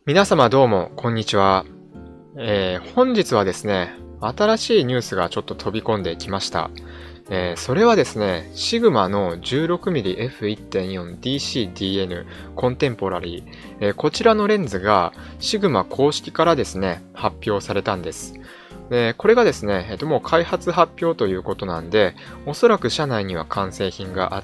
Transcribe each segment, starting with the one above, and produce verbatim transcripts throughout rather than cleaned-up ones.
皆様どうも、こんにちは。えー、本日はですね、新しいニュースがちょっと飛び込んできました。えー、それはですね、シグマの じゅうろくミリエフいってんよんディーシーディーエヌ コンテンポラリー、えー、こちらのレンズがシグマ公式からですね、発表されたんです。で、これがですね、えっと、もう開発発表ということなんで、おそらく社内には完成品があって、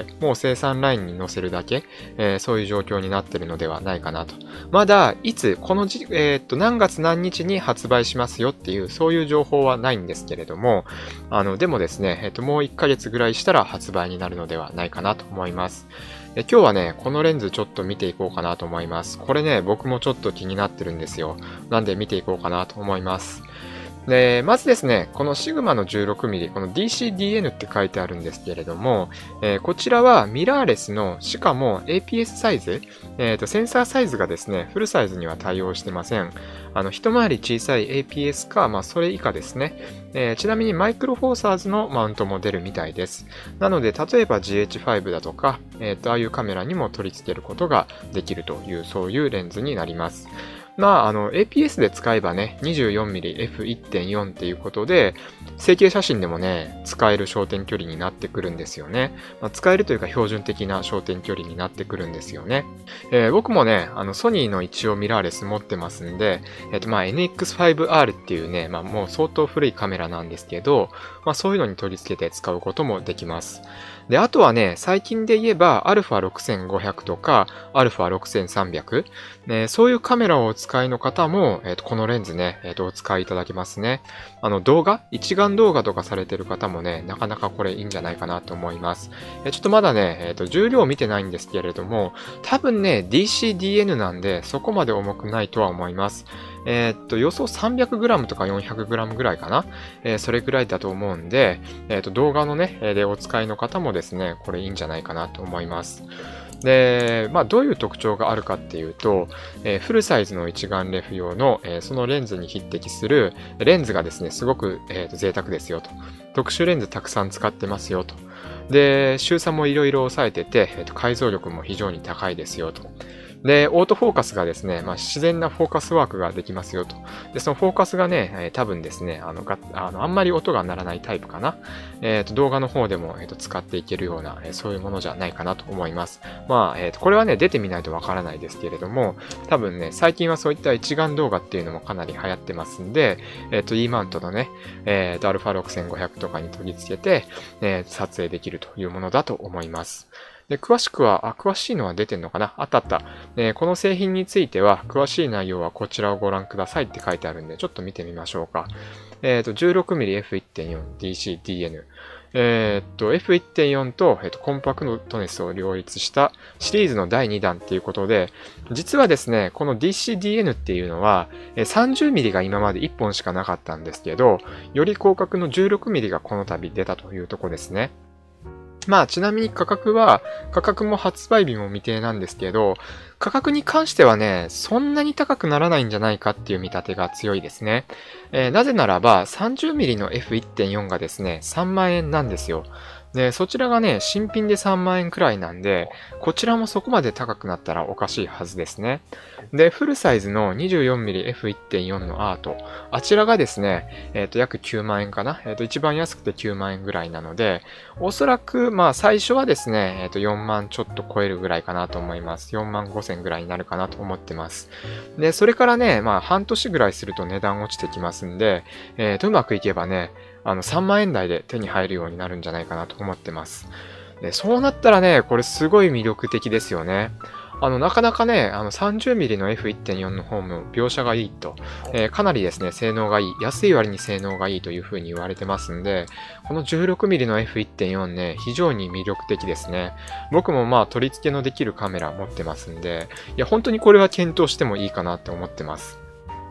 もう生産ラインに載せるだけ、えー、そういう状況になっているのではないかなと。まだ、いつ、このじ、えー、っと、何月何日に発売しますよっていう、そういう情報はないんですけれども、あの、でもですね、えっと、もういっかげつぐらいしたら発売になるのではないかなと思います。今日はね、このレンズちょっと見ていこうかなと思います。これね、僕もちょっと気になってるんですよ。なんで見ていこうかなと思います。で、まずですね、このシグマの じゅうろくミリ、この ディーシーディーエヌ って書いてあるんですけれども、えー、こちらはミラーレスの、しかも エーピーエス サイズ、えーと、センサーサイズがですね、フルサイズには対応してません。あの、一回り小さい エーピーエス か、まあ、それ以下ですね。えー、ちなみにマイクロフォーサーズのマウントも出るみたいです。なので、例えば ジーエイチファイブ だとか、えーと、ああいうカメラにも取り付けることができるという、そういうレンズになります。まあ、あの、エーピーエス で使えばね、にじゅうよんミリエフいってんよん っていうことで、成形写真でもね、使える焦点距離になってくるんですよね。まあ、使えるというか標準的な焦点距離になってくるんですよね。えー、僕もね、あの、ソニーの一応ミラーレス持ってますんで、えっと、まあ、エヌエックスファイブアール っていうね、まあ、もう相当古いカメラなんですけど、まあ、そういうのに取り付けて使うこともできます。で、あとはね、最近で言えば アルファろくせんごひゃく とか アルファろくせんさんびゃく、ね、そういうカメラをお使いの方も、えーと、このレンズね、えーと、お使いいただけますね。あの動画一眼動画とかされてる方もね、なかなかこれいいんじゃないかなと思います。えー、ちょっとまだね、えーと、重量見てないんですけれども、多分ね、ディーシーディーエヌ なんでそこまで重くないとは思います。えー、っと、予想 さんびゃくグラム とか よんひゃくグラム ぐらいかな。えー、それぐらいだと思うんで、えー、っと、動画のね、でお使いの方もですね、これいいんじゃないかなと思います。で、まあ、どういう特徴があるかっていうと、えー、フルサイズの一眼レフ用の、えー、そのレンズに匹敵するレンズがですね、すごく、えー、と贅沢ですよと。特殊レンズたくさん使ってますよと。で、周差もいろいろ抑えてて、えー、と解像力も非常に高いですよと。で、オートフォーカスがですね、まあ、自然なフォーカスワークができますよと。で、そのフォーカスがね、えー、多分ですね、あの、があのあんまり音が鳴らないタイプかな。えっと、動画の方でも、えーと、使っていけるような、えー、そういうものじゃないかなと思います。まあ、えっと、これはね、出てみないとわからないですけれども、多分ね、最近はそういった一眼動画っていうのもかなり流行ってますんで、えっと、E マウントのね、えっと、アルファろくせんごひゃくとかに取り付けて、えー、撮影できるというものだと思います。で、詳しくは、あ、詳しいのは出てんのかなあったあった。えー、この製品については、詳しい内容はこちらをご覧くださいって書いてあるんで、ちょっと見てみましょうか。えっと、じゅうろくミリエフいってんよんディーシーディーエヌ。えっと、エフいってんよん と、えっと、コンパクトネスを両立したシリーズのだいにだんっていうことで、実はですね、この ディーシーディーエヌ っていうのは、さんじゅうミリが今までいっぽんしかなかったんですけど、より広角の じゅうろくミリがこの度出たというところですね。まあ、ちなみに価格は、価格も発売日も未定なんですけど、価格に関してはね、そんなに高くならないんじゃないかっていう見立てが強いですね。えー、なぜならば、さんじゅうミリ の エフいってんよん がですね、さんまんえんなんですよ。で、そちらがね、新品でさんまんえんくらいなんで、こちらもそこまで高くなったらおかしいはずですね。で、フルサイズの にじゅうよんミリエフいってんよん のアート。あちらがですね、えっと、約きゅうまんえんかな。えっと、一番安くてきゅうまんえんぐらいなので、おそらく、まあ、最初はですね、えっと、よんまんちょっと超えるぐらいかなと思います。よんまんごせんぐらいになるかなと思ってます。で、それからね、まあ、半年ぐらいすると値段落ちてきますんで、えっと、うまくいけばね、あの、さんまんえん台で手に入るようになるんじゃないかなと思ってます。で、そうなったらね、これすごい魅力的ですよね。あの、なかなかね、あの さんじゅうミリ の エフいってんよん の方も描写がいいと、えー、かなりですね、性能がいい、安い割に性能がいいという風に言われてますんで、この じゅうろくミリ の エフいってんよん ね、非常に魅力的ですね。僕もまあ取り付けのできるカメラ持ってますんで、いや、本当にこれは検討してもいいかなって思ってます。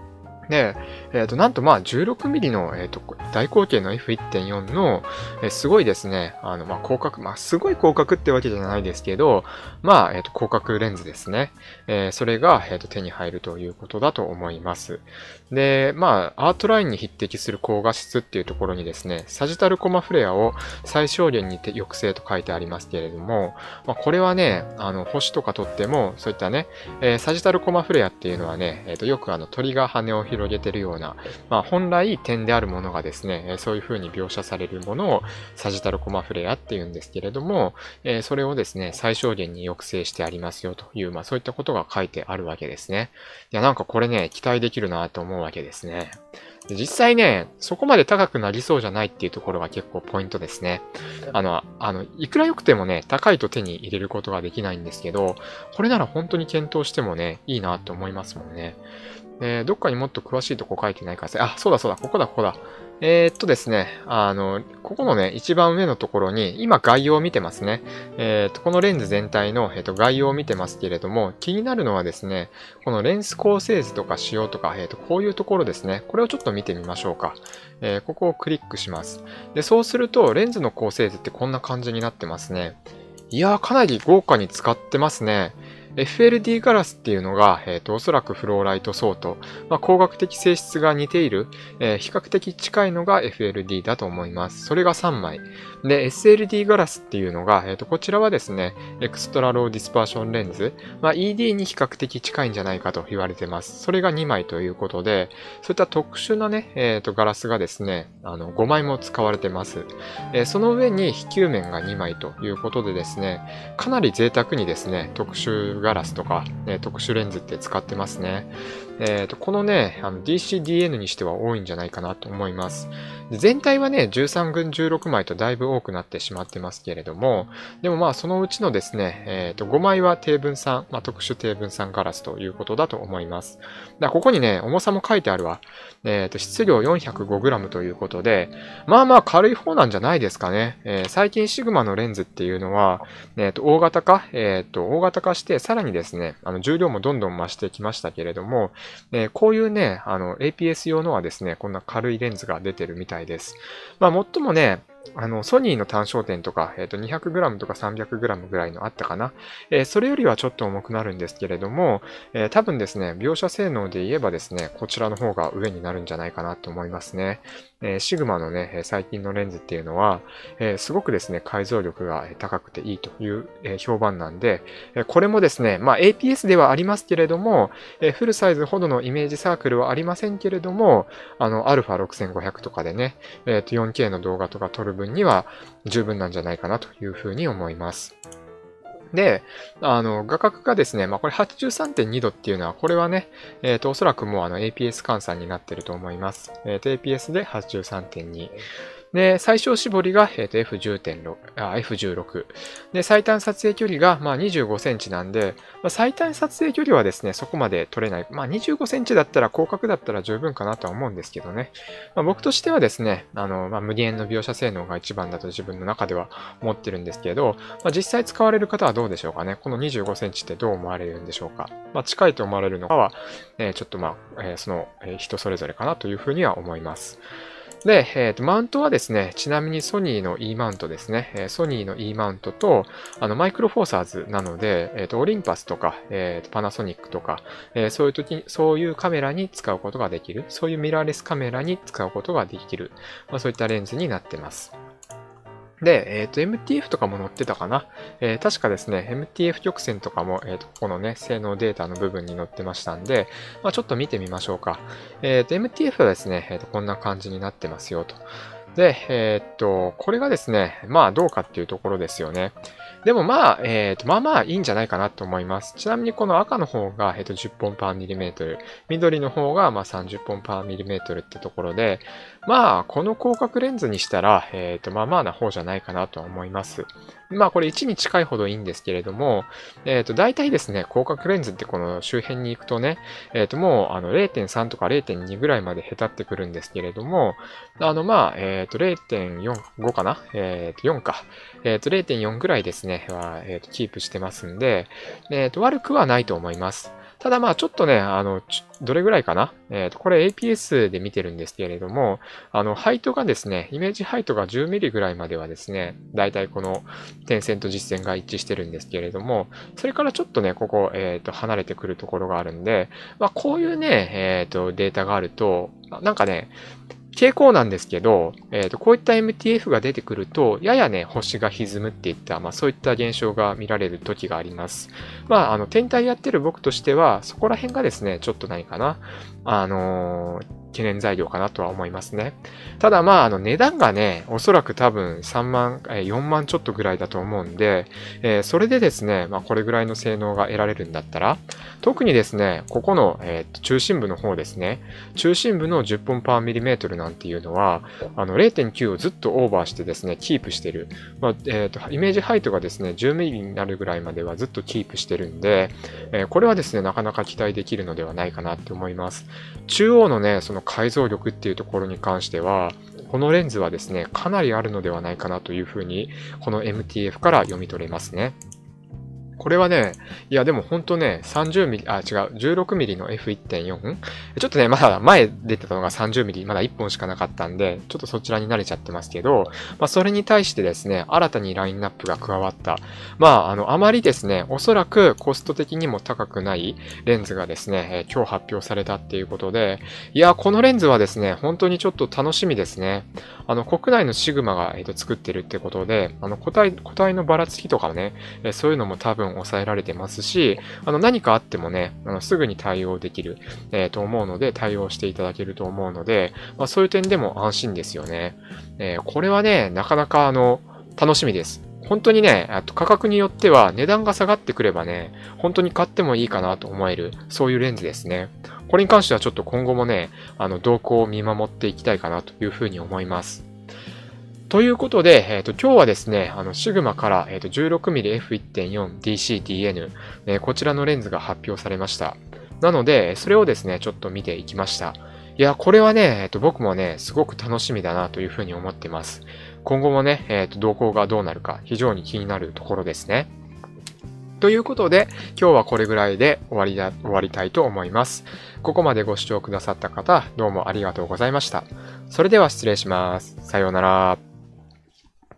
で、えっと、なんとまあ じゅうろくミリ の、えっと、大口径の エフいってんよん の、えすごいですね、あの、まあ、広角、まあ、すごい広角ってわけじゃないですけど、まあ、えっと、広角レンズですね。えー、それが、えっと、手に入るということだと思います。で、まあ、アートラインに匹敵する高画質っていうところにですね、サジタルコマフレアを最小限に抑制と書いてありますけれども、まあ、これはね、あの、星とか撮っても、そういったね、えー、サジタルコマフレアっていうのはね、えっと、よくあの、鳥が羽を広げてるような、まあ、本来点であるものがですね、そういう風に描写されるものをサジタルコマフレアっていうんですけれども、えー、それをですね、最小限に抑制してありますよという、まあ、そういったことが書いてあるわけですね。いや、なんかこれね、期待できるなと思うわけですね。で実際ね、そこまで高くなりそうじゃないっていうところが結構ポイントですね。あの、あの、いくら良くてもね、高いと手に入れることができないんですけど、これなら本当に検討してもね、いいなと思いますもんね。えー、どっかにもっと詳しいとこ書いてないかさ。あ、そうだそうだ、ここだ、ここだ。えー、っとですね、あの、ここのね、一番上のところに、今概要を見てますね。えー、っと、このレンズ全体の、えー、っと概要を見てますけれども、気になるのはですね、このレンス構成図とか仕様とか、えー、っと、こういうところですね。これをちょっと見てみましょうか。えー、ここをクリックします。で、そうすると、レンズの構成図ってこんな感じになってますね。いやー、かなり豪華に使ってますね。エフエルディー ガラスっていうのが、えっと、おそらくフローライト層と、まあ、光学的性質が似ている、えー、比較的近いのが エフエルディー だと思います。それがさんまい。で、エスエルディー ガラスっていうのが、えっと、こちらはですね、エクストラローディスパーションレンズ、まあ、イーディー に比較的近いんじゃないかと言われてます。それがにまいということで、そういった特殊なね、えっと、ガラスがですね、あの、ごまいも使われてます。えー、その上に非球面がにまいということでですね、かなり贅沢にですね、特殊ガラスとか、ね、特殊レンズって使ってますね。えっと、このね、あの ディーシーディーエヌ にしては多いんじゃないかなと思います。全体はね、じゅうさんぐんじゅうろくまいとだいぶ多くなってしまってますけれども、でもまあそのうちのですね、えっと、ごまいは低分散、まあ、特殊低分散ガラスということだと思います。だからここにね、重さも書いてあるわ。えっと、質量 よんひゃくごグラム ということで、まあまあ軽い方なんじゃないですかね。えー、最近シグマのレンズっていうのは、えっと、大型化、えっと、大型化して、さらにですね、あの、重量もどんどん増してきましたけれども、えー、こういうね、あの、エーピーエス 用のはですね、こんな軽いレンズが出てるみたいです。まあ、もっともね、あの、ソニーの単焦点とか、えっと、にひゃくグラム とか さんびゃくグラム ぐらいのあったかな。えー、それよりはちょっと重くなるんですけれども、えー、多分ですね、描写性能で言えばですね、こちらの方が上になるんじゃないかなと思いますね。えー、シグマのね、最近のレンズっていうのは、えー、すごくですね、解像力が高くていいという、えー、評判なんで、えー、これもですね、まあ エーピーエス ではありますけれども、えー、フルサイズほどのイメージサークルはありませんけれども、あの、アルファろくせんごひゃくとかでね、えー、と よんケー の動画とか撮る分には十分なんじゃないかなというふうに思います。で、あの、画角がですね、まあ、これ はちじゅうさんてんに 度っていうのは、これはね、えっと、おそらくもうあの エーピーエス 換算になってると思います。えっと、エーピーエス で はちじゅうさんてんに。で、最小絞りが、えっと、エフじゅうてんろく、あ、エフじゅうろく。で、最短撮影距離が、まあ、にじゅうごセンチなんで、まあ、最短撮影距離はですね、そこまで撮れない。まあ、にじゅうごセンチだったら、広角だったら十分かなとは思うんですけどね。まあ、僕としてはですね、あの、まあ、無限の描写性能が一番だと自分の中では思ってるんですけど、まあ、実際使われる方はどうでしょうかね。このにじゅうごセンチってどう思われるんでしょうか。まあ、近いと思われるのかは、えー、ちょっとまあ、えー、その、えー、人それぞれかなというふうには思います。で、えーと、マウントはですね、ちなみにソニーの E マウントですね。えー、ソニーの E マウントと、あの、マイクロフォーサーズなので、えーと、オリンパスとか、えーと、パナソニックとか、えー、そういう時に、そういうカメラに使うことができる。そういうミラーレスカメラに使うことができる。まあ、そういったレンズになってます。で、えっと、エムティーエフ とかも載ってたかな。えー、確かですね、エムティーエフ 曲線とかも、えっと、ここのね、性能データの部分に載ってましたんで、まあ、ちょっと見てみましょうか。えっと、エムティーエフ はですね、えっと、こんな感じになってますよと。で、えっと、これがですね、まあ、どうかっていうところですよね。でもまあ、えっと、まあまあいいんじゃないかなと思います。ちなみにこの赤の方が、えっと、じゅっぽんパーミリメートル、緑の方が、まあ、さんじゅっぽんパーミリメートルってところで、まあ、この広角レンズにしたら、えっと、まあまあな方じゃないかなと思います。まあ、これいちに近いほどいいんですけれども、えっと、大体ですね、広角レンズってこの周辺に行くとね、えっと、もう、あの、れいてんさんとか れいてんに ぐらいまで下手ってくるんですけれども、あの、まあ、えっと、れいてんよん、ごかなえっと、よんか。えっと、れいてんよん ぐらいですね、は、えっと、キープしてますんで、えっと、悪くはないと思います。 ただまあちょっとね、あの、どれぐらいかなえっと、これ エーピーエス で見てるんですけれども、あの、ハイトがですね、イメージハイトが じゅうミリ ぐらいまではですね、だいたいこの点線と実線が一致してるんですけれども、それからちょっとね、ここ、えっと、離れてくるところがあるんで、まあこういうね、えっと、データがあると、なんかね、傾向なんですけど、えっと、こういった エムティーエフ が出てくると、ややね、星が歪むっていった、まあそういった現象が見られる時があります。まあ、あの、天体やってる僕としては、そこら辺がですね、ちょっと何かな、あのー懸念材料かなとは思いますね。ただまあ、あの値段がね、おそらく多分さんまん、よんまんちょっとぐらいだと思うんで、えー、それでですね、まあこれぐらいの性能が得られるんだったら、特にですね、ここの、えー、中心部の方ですね、中心部のじゅっぽんパーミリメートルなんていうのは、あの れいてんきゅう をずっとオーバーしてですね、キープしてる。まあ、えっと、イメージハイトがですね、じゅうミリになるぐらいまではずっとキープしてるんで、えー、これはですね、なかなか期待できるのではないかなって思います。中央のね、その解像力っていうところに関しては、このレンズはですね、かなりあるのではないかなというふうに、この エムティーエフ から読み取れますね。これはね、いやでもほんとね、さんじゅうミリ、あ、違う、じゅうろくミリの エフいってんよん? ちょっとね、まだ前出てたのがさんじゅうミリ、まだいっぽんしかなかったんで、ちょっとそちらに慣れちゃってますけど、まあそれに対してですね、新たにラインナップが加わった。まあ、あの、あまりですね、おそらくコスト的にも高くないレンズがですね、えー、今日発表されたっていうことで、いや、このレンズはですね、本当にちょっと楽しみですね。あの、国内のシグマが、えー、と作ってるってことで、あの、個体、個体のばらつきとかね、えー、そういうのも多分抑えられてますし、あの何かあってもね、あのすぐに対応できる、えー、と思うので、対応していただけると思うので、まあ、そういう点でも安心ですよね。えー、これはね、なかなかあの楽しみです。本当にね、あと価格によっては値段が下がってくればね、本当に買ってもいいかなと思える、そういうレンズですね。これに関してはちょっと今後もね、あの動向を見守っていきたいかなというふうに思います。ということで、えーと、今日はですね、あの、シグマから、えーと、じゅうろくミリエフいってんよんディーシーディーエヌ、えー、こちらのレンズが発表されました。なので、それをですね、ちょっと見ていきました。いや、これはね、えーと、僕もね、すごく楽しみだなというふうに思ってます。今後もね、えーと、動向がどうなるか、非常に気になるところですね。ということで、今日はこれぐらいで終わりだ、終わりたいと思います。ここまでご視聴くださった方、どうもありがとうございました。それでは失礼します。さようなら。